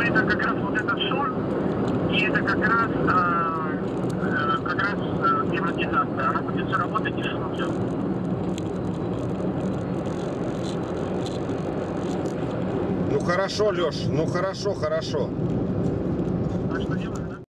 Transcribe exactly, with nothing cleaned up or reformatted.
это как раз вот этот шор, и это как раз, а, как раз а, климатизация. Она будет все работать и шум идет. Ну хорошо, Леш, ну хорошо, хорошо.